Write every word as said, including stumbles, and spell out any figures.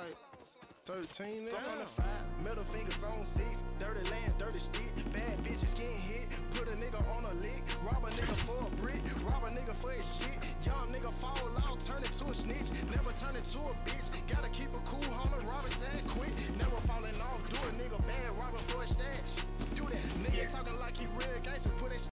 like thirteen, then on the five, middle fingers on six, dirty land, dirty stick, bad bitches getting hit, put a nigga on a lick, rob a nigga for a brick, rob a nigga for his shit, young nigga fall out, turn it to a snitch, never turn it to a bitch, gotta keep a cool, holler, Robert